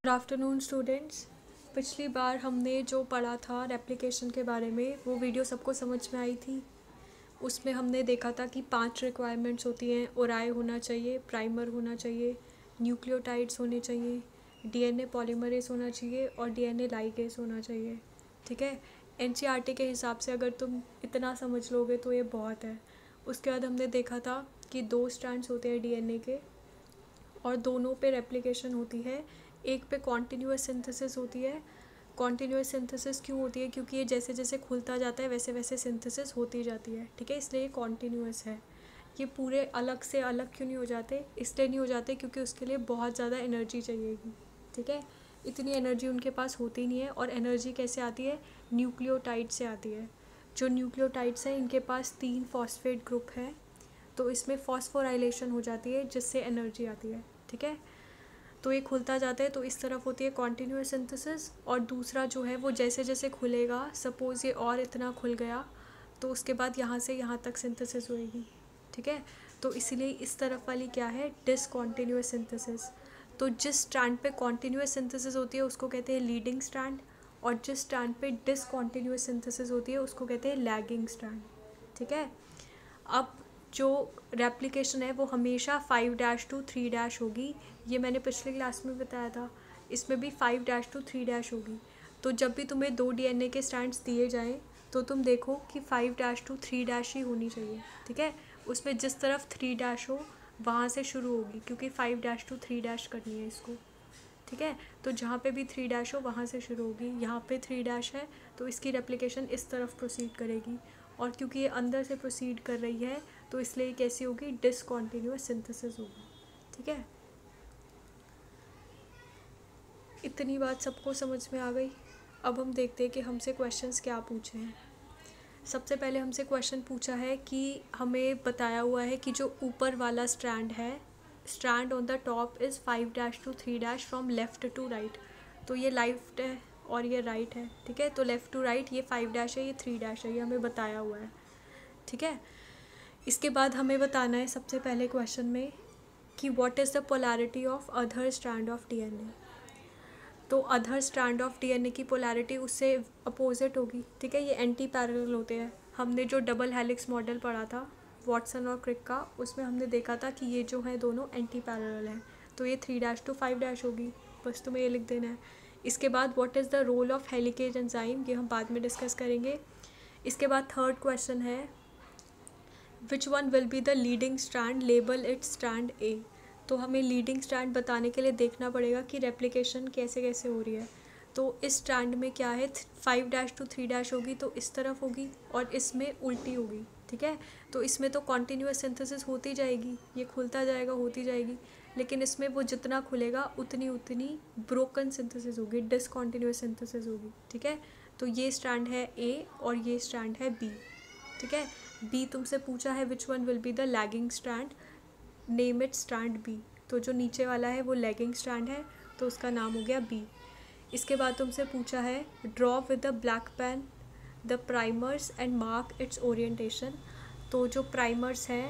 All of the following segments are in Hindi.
Good afternoon students. पिछली बार हमने जो पढ़ा था रेप्लिकेशन के बारे में वो वीडियो सबको समझ में आई थी। उसमें हमने देखा था कि 5 रिक्वायरमेंट्स होती हैं। ओराई होना चाहिए, प्राइमर होना चाहिए, न्यूक्लियोटाइड्स होने चाहिए, डीएनए पॉलीमरेज होना चाहिए और डीएनए लाइगेज होना चाहिए। ठीक है, एनसीईआरटी के हिसाब से अगर तुम इतना समझ लोगे तो ये बहुत है। उसके बाद हमने देखा था कि 2 स्ट्रैंड्स होते हैं डीएनए के और दोनों पे रेप्लिकेशन होती है। एक पे कॉन्टिन्यूअस सिंथेसिस होती है। कॉन्टिन्यूअस सिंथेसिस क्यों होती है? क्योंकि ये जैसे जैसे खुलता जाता है वैसे वैसे सिंथेसिस होती जाती है। ठीक है, इसलिए ये कॉन्टिन्यूअस है। ये पूरे अलग से अलग क्यों नहीं हो जाते? इसलिए नहीं हो जाते क्योंकि उसके लिए बहुत ज़्यादा एनर्जी चाहिएगी। ठीक है, इतनी एनर्जी उनके पास होती नहीं है। और एनर्जी कैसे आती है? न्यूक्लियोटाइड से आती है। जो न्यूक्लियोटाइड्स हैं इनके पास 3 फॉस्फेट ग्रुप है, तो इसमें फॉस्फोराइलेशन हो जाती है जिससे एनर्जी आती है। ठीक है, तो ये खुलता जाता है तो इस तरफ होती है कॉन्टिन्यूअस सिंथेसिस। और दूसरा जो है वो जैसे जैसे खुलेगा, सपोज़ ये और इतना खुल गया तो उसके बाद यहाँ से यहाँ तक सिंथेसिस होएगी। ठीक है, तो इसीलिए इस तरफ वाली क्या है? Discontinuous synthesis. तो जिस स्ट्रैंड पे कॉन्टिन्यूअस सिंथेसिस होती है उसको कहते हैं लीडिंग स्ट्रैंड, और जिस स्ट्रैंड पे डिसकॉन्टिन्यूअस सिंथेसिस होती है उसको कहते हैं लैगिंग स्ट्रैंड। ठीक है, अब जो रेप्लिकेशन है वो हमेशा 5-3 होगी। ये मैंने पिछले क्लास में बताया था। इसमें भी 5-3 होगी। तो जब भी तुम्हें 2 डीएनए के स्ट्रैंड्स दिए जाएं तो तुम देखो कि 5-3 ही होनी चाहिए। ठीक है, उसमें जिस तरफ 3 हो वहाँ से शुरू होगी, क्योंकि 5-3 करनी है इसको। ठीक है, तो जहाँ पे भी 3 हो वहाँ से शुरू होगी। यहाँ पे 3 है तो इसकी रेप्लिकेशन इस तरफ प्रोसीड करेगी। और क्योंकि ये अंदर से प्रोसीड कर रही है तो इसलिए कैसी होगी? डिसकॉन्टिन्यूअस सिंथेसिस होगी। ठीक है, इतनी बात सबको समझ में आ गई। अब हम देखते हैं कि हमसे क्वेश्चंस क्या पूछे हैं। सबसे पहले हमसे क्वेश्चन पूछा है कि हमें बताया हुआ है कि जो ऊपर वाला स्ट्रैंड है, strand on the top is 5-3 from left to right. तो ये लेफ्ट है और ये राइट है। ठीक है, तो लेफ़्ट टू राइट ये 5 है, ये 3 है, ये हमें बताया हुआ है। ठीक है, इसके बाद हमें बताना है सबसे पहले क्वेश्चन में कि what is the polarity of other strand of DNA. तो अदर स्ट्रैंड ऑफ डीएनए की पोलैरिटी उससे अपोजिट होगी। ठीक है, ये एंटी पैरेलल होते हैं। हमने जो डबल हेलिक्स मॉडल पढ़ा था वॉटसन और क्रिक का, उसमें हमने देखा था कि ये जो है दोनों एंटी पैरेलल हैं। तो ये 3-5 होगी, बस तुम्हें ये लिख देना है। इसके बाद what is the role of helicase enzyme, ये हम बाद में डिस्कस करेंगे। इसके बाद थर्ड क्वेश्चन है which one will be the leading strand, label it strand A. तो हमें लीडिंग स्ट्रैंड बताने के लिए देखना पड़ेगा कि रेप्लिकेशन कैसे कैसे हो रही है। तो इस स्ट्रैंड में क्या है? 5-3 होगी तो इस तरफ होगी और इसमें उल्टी होगी। ठीक है, तो इसमें तो कॉन्टिन्यूअस सिंथेसिस होती जाएगी, ये खुलता जाएगा, होती जाएगी। लेकिन इसमें वो जितना खुलेगा उतनी उतनी ब्रोकन सिंथेसिस होगी, डिसकॉन्टिन्यूअस सिंथेसिस होगी। ठीक है, तो ये स्ट्रैंड है ए और ये स्ट्रैंड है बी। ठीक है, बी तुमसे पूछा है which one will be the lagging strand, name it strand B. तो जो नीचे वाला है वो लैगिंग स्ट्रैंड है तो उसका नाम हो गया बी। इसके बाद तुमसे पूछा है draw with the black pen the primers and mark its orientation. तो जो प्राइमर्स हैं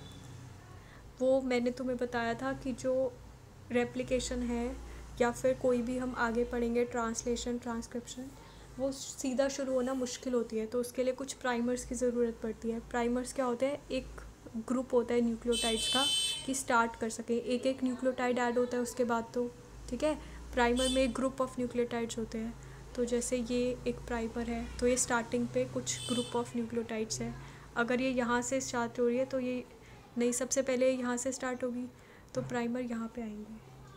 वो मैंने तुम्हें बताया था कि जो रेप्लिकेशन है या फिर कोई भी हम आगे पढ़ेंगे ट्रांसलेशन, ट्रांसक्रिप्शन, वो सीधा शुरू होना मुश्किल होती है। तो उसके लिए कुछ प्राइमर्स की ज़रूरत पड़ती है। प्राइमर्स क्या होते हैं? एक ग्रुप होता है न्यूक्लियोटाइड्स का कि स्टार्ट कर सके, एक एक न्यूक्लियोटाइड ऐड होता है उसके बाद। तो ठीक है, प्राइमर में एक ग्रुप ऑफ न्यूक्लियोटाइड्स होते हैं। तो जैसे ये एक प्राइमर है तो ये स्टार्टिंग पे कुछ ग्रुप ऑफ न्यूक्लियोटाइड्स है। अगर ये यहाँ से स्टार्ट हो रही है तो ये नहीं, सबसे पहले यहाँ से स्टार्ट होगी तो प्राइमर यहाँ पे आएंगे।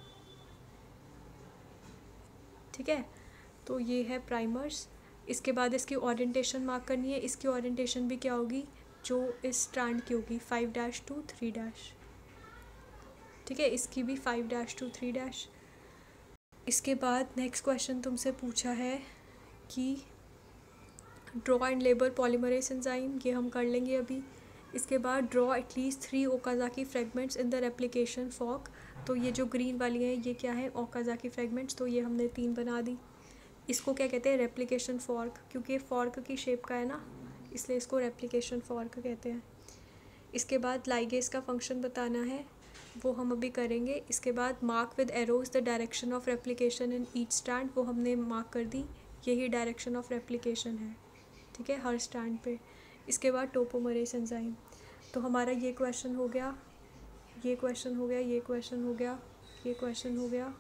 ठीक है, तो ये है प्राइमर्स। इसके बाद इसकी ओरिएंटेशन मार्क करनी है। इसकी ओरिएंटेशन भी क्या होगी? जो इस स्ट्रैंड की होगी 5-3। ठीक है, इसकी भी 5-3। इसके बाद नेक्स्ट क्वेश्चन तुमसे पूछा है कि draw and label polymerase enzyme, ये हम कर लेंगे अभी। इसके बाद draw at least 3 Okazaki fragments in the replication fork. तो ये जो ग्रीन वाली है ये क्या है? Okazaki fragments. तो ये हमने 3 बना दी। इसको क्या कहते हैं? रेप्लिकेशन फॉर्क, क्योंकि ये फॉर्क की शेप का है ना, इसलिए इसको रेप्लिकेशन फॉर्क कहते हैं। इसके बाद लाइगेज का फंक्शन बताना है। वो हम अभी करेंगे। इसके बाद mark with arrows the direction of replication in each strand, वो हमने मार्क कर दी, यही डायरेक्शन ऑफ रेप्लिकेशन है, ठीक है, हर स्ट्रैंड पे। इसके बाद टोपोमरेज एंजाइम, तो हमारा ये क्वेश्चन हो गया, ये क्वेश्चन हो गया, ये क्वेश्चन हो गया, ये क्वेश्चन हो गया,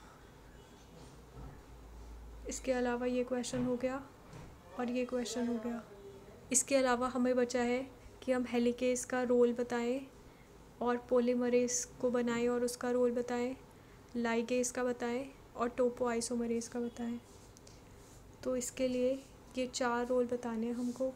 इसके अलावा ये क्वेश्चन हो गया और ये क्वेश्चन हो गया। इसके अलावा हमें बचा है कि हम हेलिकेज का रोल बताएं और पॉलीमरेज को बनाएं और उसका रोल बताएं, लाइगेज का बताएं और टोपो आइसोमरेज का बताएं। तो इसके लिए ये 4 रोल बताने हैं हमको।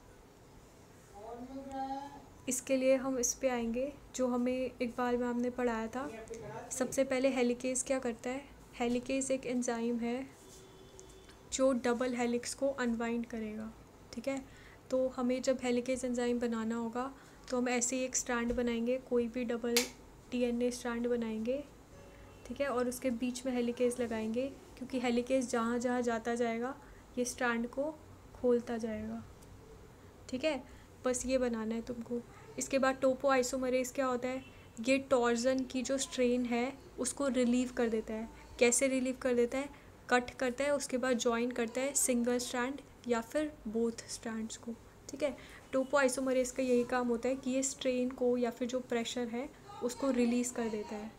इसके लिए हम इस पे आएंगे जो हमें इकबाल मैम ने पढ़ाया था। सबसे पहले हेलिकेज क्या करता है? हेलिकेज एक एंजाइम है जो डबल हेलिक्स को अनवाइंड करेगा, ठीक है। तो हमें जब हेलिकेज एंजाइम बनाना होगा तो हम ऐसे ही एक स्ट्रैंड बनाएंगे, कोई भी डबल डीएनए स्ट्रैंड बनाएंगे, ठीक है, और उसके बीच में हेलिकेज लगाएंगे, क्योंकि हेलिकेज जहाँ जहाँ जाता जाएगा ये स्ट्रैंड को खोलता जाएगा, ठीक है। बस ये बनाना है तुमको। इसके बाद टोपो आइसोमरेज क्या होता है? ये टॉर्जन की जो स्ट्रेन है उसको रिलीव कर देता है। कैसे रिलीव कर देता है? कट करता है, उसके बाद जॉइन करता है सिंगल स्ट्रैंड या फिर बोथ स्ट्रैंड्स को, ठीक है। टोपो आइसोमरेज का यही काम होता है कि ये स्ट्रेन को या फिर जो प्रेशर है उसको रिलीज़ कर देता है।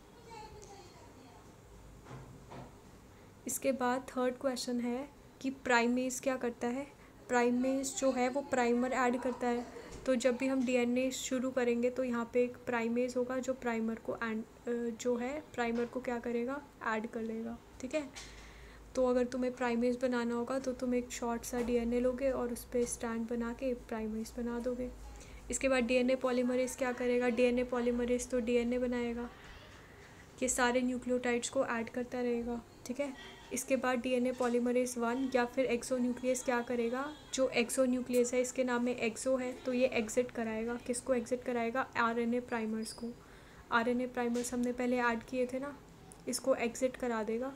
इसके बाद थर्ड क्वेश्चन है कि प्राइमेज क्या करता है? प्राइमेज जो है वो प्राइमर ऐड करता है। तो जब भी हम डीएनए शुरू करेंगे तो यहाँ पे एक प्राइमेज होगा जो प्राइमर को जो है प्राइमर को क्या करेगा? ऐड कर लेगा, ठीक है। तो अगर तुम्हें प्राइमेज बनाना होगा तो तुम एक शॉर्ट सा डीएनए लोगे और उस पर स्टैंड बना के प्राइमेज बना दोगे। इसके बाद डीएनए पॉलीमरेज क्या करेगा? डीएनए पॉलीमरेज तो डीएनए बनाएगा, ये सारे न्यूक्लियोटाइड्स को ऐड करता रहेगा, ठीक है। इसके बाद डीएनए पॉलीमरेज 1 या फिर एक्सोन्यूक्लियस क्या करेगा? जो एक्सोन्यूक्लियस है, इसके नाम में एक्सो है, तो ये एग्जिट कराएगा। किसको एग्जिट कराएगा? आरएनए प्राइमर्स को। आरएनए प्राइमर्स हमने पहले ऐड किए थे ना, इसको एग्जिट करा देगा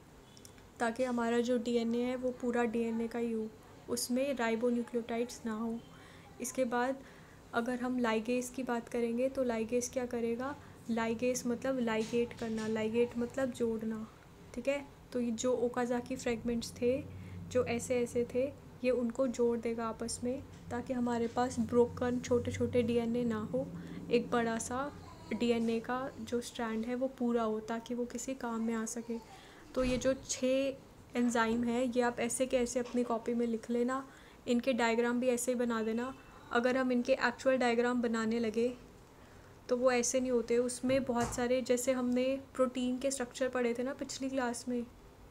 ताकि हमारा जो डीएनए है वो पूरा डीएनए का ही हो, उसमें राइबोन्यूक्लियोटाइड्स ना हो। इसके बाद अगर हम लाइगेज की बात करेंगे तो लाइगेज क्या करेगा? लाइगेज मतलब लाइगेट करना, लाइगेट मतलब जोड़ना, ठीक है। तो ये जो ओकाज़ाकी फ्रेगमेंट्स थे जो ऐसे ऐसे थे, ये उनको जोड़ देगा आपस में, ताकि हमारे पास ब्रोकन छोटे छोटे डीएनए ना हो, एक बड़ा सा डीएनए का जो स्ट्रैंड है वो पूरा हो, ताकि वो किसी काम में आ सके। तो ये जो 6 एंजाइम है ये आप ऐसे के ऐसे अपनी कॉपी में लिख लेना, इनके डायग्राम भी ऐसे ही बना देना। अगर हम इनके एक्चुअल डायग्राम बनाने लगे तो वो ऐसे नहीं होते, उसमें बहुत सारे, जैसे हमने प्रोटीन के स्ट्रक्चर पढ़े थे ना पिछली क्लास में,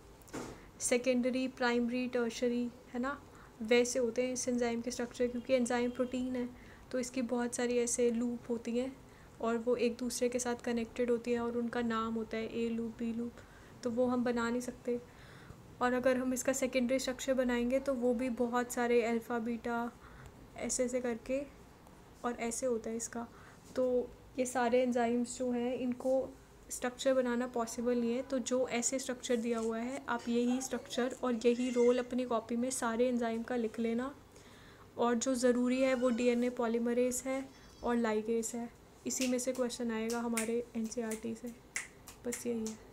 सेकेंडरी, प्राइमरी, टर्शरी, है ना, वैसे होते हैं इस एंजाइम के स्ट्रक्चर, क्योंकि एंजाइम प्रोटीन है तो इसकी बहुत सारी ऐसे लूप होती हैं और वो एक दूसरे के साथ कनेक्टेड होती हैं और उनका नाम होता है ए लूप, बी लूप, तो वो हम बना नहीं सकते। और अगर हम इसका सेकेंडरी स्ट्रक्चर बनाएंगे तो वो भी बहुत सारे अल्फ़ा बीटा ऐसे ऐसे करके और ऐसे होता है इसका। तो ये सारे एंजाइम्स जो हैं इनको स्ट्रक्चर बनाना पॉसिबल नहीं है, तो जो ऐसे स्ट्रक्चर दिया हुआ है आप यही स्ट्रक्चर और यही रोल अपनी कॉपी में सारे एंजाइम का लिख लेना। और जो ज़रूरी है वो डीएनए पॉलीमरेज है और लाइगेज है, इसी में से क्वेश्चन आएगा हमारे एनसीईआरटी से। बस यही है।